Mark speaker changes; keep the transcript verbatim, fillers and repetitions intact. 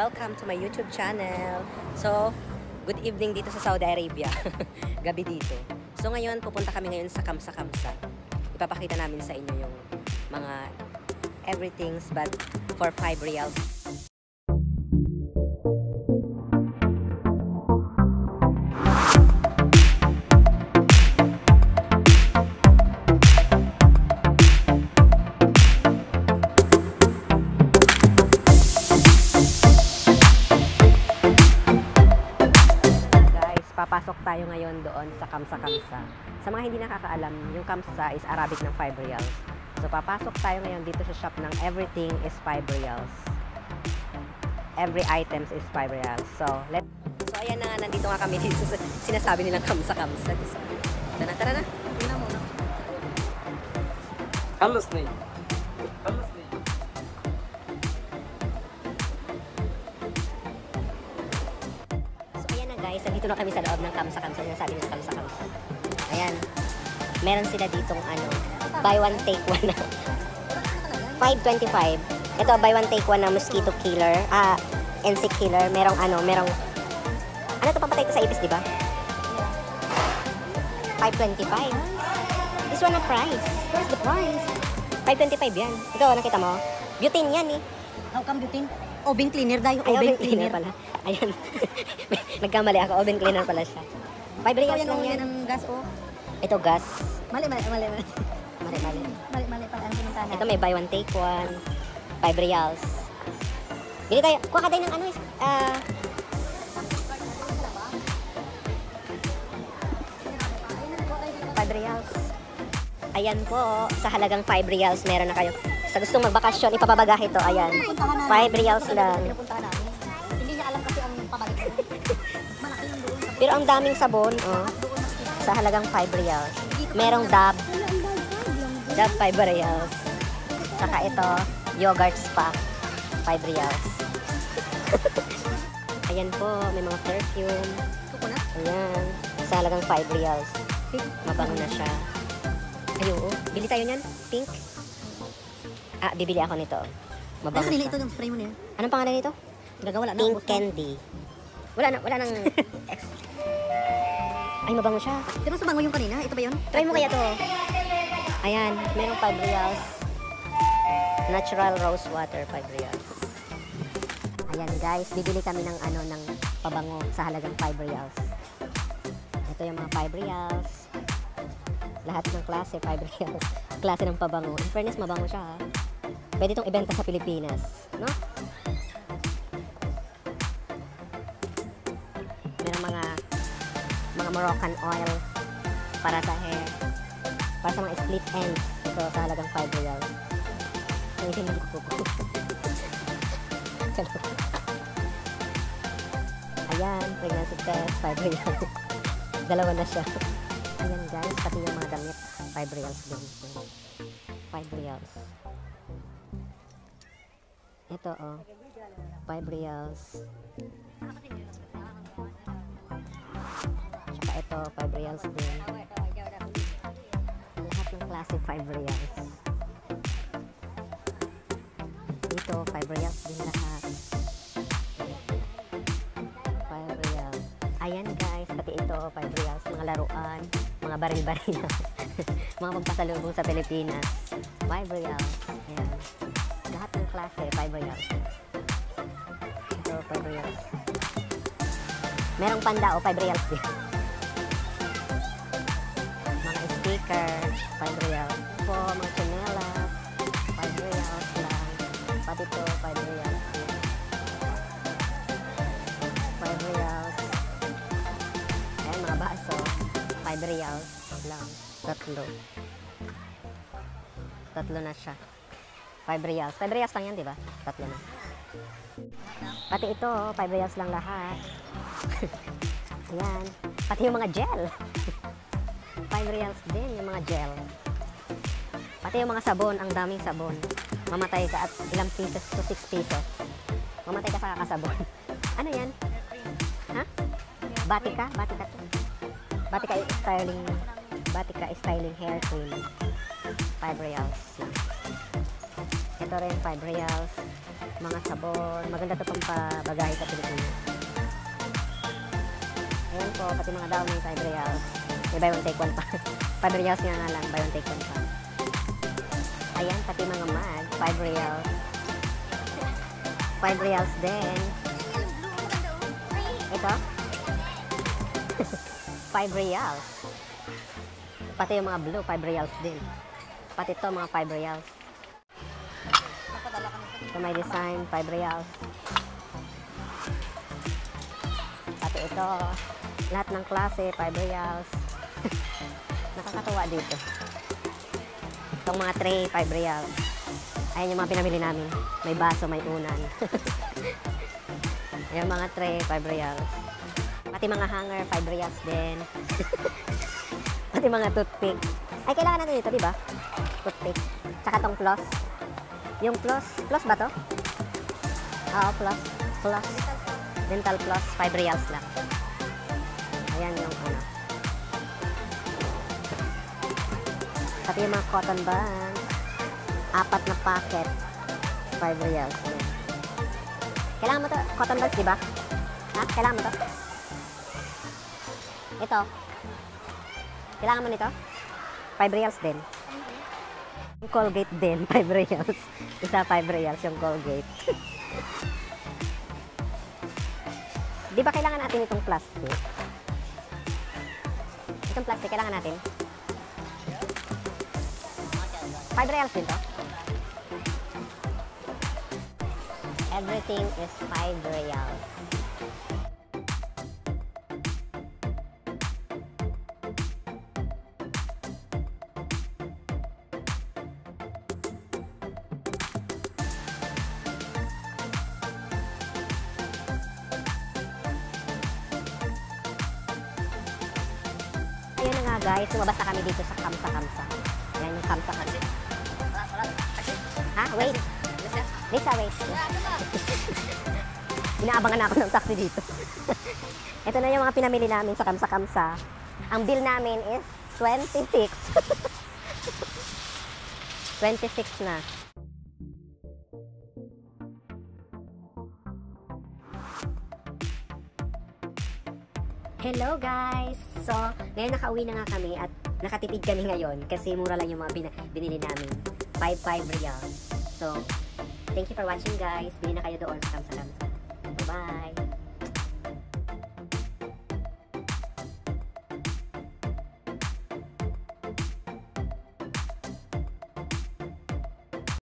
Speaker 1: Welcome to my YouTube channel. So, good evening dito sa Saudi Arabia. Gabi dito. So ngayon, pupunta kami ngayon sa Kamsa Kamsa. Ipapakita namin sa inyo yung mga everything's but for five riyals. Papasok tayo ngayon doon sa Kamsa Kamsa. Sa mga hindi nakakaalam, yung Kamsa is Arabic ng five riyals. So papasok tayo ngayon dito sa shop ng everything is five riyals. Every items is five riyals. So, let So ayan na nga, nandito nga kami dito sa sinasabi nilang Kamsa Kamsa. Tara na, tara na. Tingnan mo na.
Speaker 2: Halos na yun. Halos na yun.
Speaker 1: Guys, nandito na kami sa loob ng Kamsa Kamsa. Sinasabi nila Kamsa Kamsa. Ayan. Meron sila ditong ano, buy one take one na five twenty-five. Ito, buy one take one na mosquito killer, ah, insect killer. Merong ano, merong ano to, pampatay ito sa ipis, di ba? five twenty-five. This one na price. Where's the price? five twenty-five yan. Ito, nakita mo? Butane yan eh.
Speaker 3: How come butane? Oven cleaner dahil
Speaker 1: Ay,
Speaker 3: oven
Speaker 1: oven cleaner
Speaker 3: cleaner
Speaker 1: pala. Ayan. Nagkamali ako. Oven cleaner pala siya. five riyals lang yan.
Speaker 3: ng gas oh.
Speaker 1: Ito gas.
Speaker 3: Mali, mali, mali, mali.
Speaker 1: Mali, mali.
Speaker 3: Mali, mali pala ang pinuntahan.
Speaker 1: Ito may buy one take one. five riyals. Bili tayo. Kuha ka tayo ng ano is, ah... five riyals. Ayan po. Sa halagang five riyals, meron na kayo. Sa gustong magbakasyon, ipapabagah ito. Ayan. five riyals lang.
Speaker 3: Pinupuntahan namin. Hindi niya alam kasi ang pabalik. Malaki yung doon.
Speaker 1: Pero ang daming sabon, oh. Sa halagang five riyals. Merong dab. Dab five riyals. Saka ito, yogurt spa. five riyals. Ayan po, may mga perfume.
Speaker 3: Coconut?
Speaker 1: Ayan. Sa halagang five riyals. Mabango na siya. Ayun, oh. Bili tayo niyan. Pink. Ah, bibili ako nito. Mabango
Speaker 3: Ay, kanina
Speaker 1: siya.
Speaker 3: ito yung spray mo niya.
Speaker 1: Anong pangalan nito?
Speaker 3: Gagawa na.
Speaker 1: Pink candy. Wala na, wala nang X. Ay, mabango siya.
Speaker 3: Di ba sumango yung kanina? Ito ba yun?
Speaker 1: Try mo kaya to. Ayan, merong five riyals. Natural rose water, five riyals. Ayan guys, bibili kami ng ano, ng pabango sa halagang five riyals. Ito yung mga five riyals. Lahat ng klase, five riyals. Klase ng pabango. In fairness, mabango siya ha. Pwede itong ibenta sa Pilipinas. No? Merong mga mga Moroccan oil para sa hair. Para sa mga split ends. Ito sa halagang five riyals. Ang hindi ko po. Ayan, pregnancy test, five riyals. Dalawa na siya. Ayan guys, pati yung mga damit, five riyals din. five riyals. Ito oh, five riyals. Tsaka ito, five riyals din. Lahat ng klase, five riyals. Dito, five riyals din lahat. five riyals. Ayan guys, pati ito, five riyals. Mga laruan, mga baril-baril na. Mga pagpasalubong sa Pilipinas. five riyals. Ayan. Lahat ng klase, five riyals. Ito, five riyals. Merong panda o five riyals din. Mga sticker, five riyals. Po, mga chanelas, five riyals lang. Pati ito, five riyals din. five riyals. Ayan, mga baso. five riyals lang. Tatlo. Tatlo na siya. five riyals. five riyals lang yan, di ba? Tatlo na. Pati ito, five riyals lang lahat. Ayan. Pati yung mga gel. five riyals din yung mga gel. Pati yung mga sabon, ang daming sabon. Mamatay ka at ilang pieces to six pesos. Mamatay ka sa kakasabon. Ano yan? Ha? Batika? Batika to. Batika styling. Batika styling hair cream. five riyals lang. Ito rin, five riyals. Mga sabon. Maganda to pang pabagahe sa Pilipinas. Ayan po, pati mga downy, five reals. May buy one take one pa. five reals nga nga lang, buy one take one pa. Ayan, pati mga mag, five reals. five reals din. Ito? five reals. Pati yung mga blue, five reals din. Pati ito, mga five reals. Ito may design, five reals. Pati ito, lahat ng klase, five reals. Nakakatuwa dito. Itong mga tray, five reals. Ayan yung mga pinamili namin. May baso, may unan. Ayan mga tray, five reals. Pati mga hanger, five reals din. Pati mga toothpick. Ay, kailangan natin ito, di ba? Toothpick. Tsaka tong floss. Yung floss, floss ba to? Oo, floss. Floss. Dental floss, five reals lang. Ayan yung ano. Pati yung mga cotton bands. Apat na packet. five reals. Ayan. Kailangan mo to, cotton bands, di ba? Ha? Kailangan mo to? Ito. Kailangan mo nito? five reals din. Yung Colgate din, five reals. Isa five reals yung Colgate. Di ba kailangan natin itong plastic? Itong plastic, kailangan natin? five reals din to? Everything is five reals. Ayun na nga guys, lumabas na kami dito sa Kamsa-Kamsa. Ayan yung Kamsa-Kamsa. Ha? Wait. Lisa, wait. Inaabangan na ako ng taxi dito. Ito na yung mga pinamili namin sa Kamsa-Kamsa. Ang bill namin is twenty-six. twenty-six na. Hello guys! So, ngayon nakauwi na nga kami at nakatipid kami ngayon kasi mura lang yung mga binili namin. five five reals. So, thank you for watching guys. Bili na kayo doon sa Kamsa-Kamsa. Bye-bye!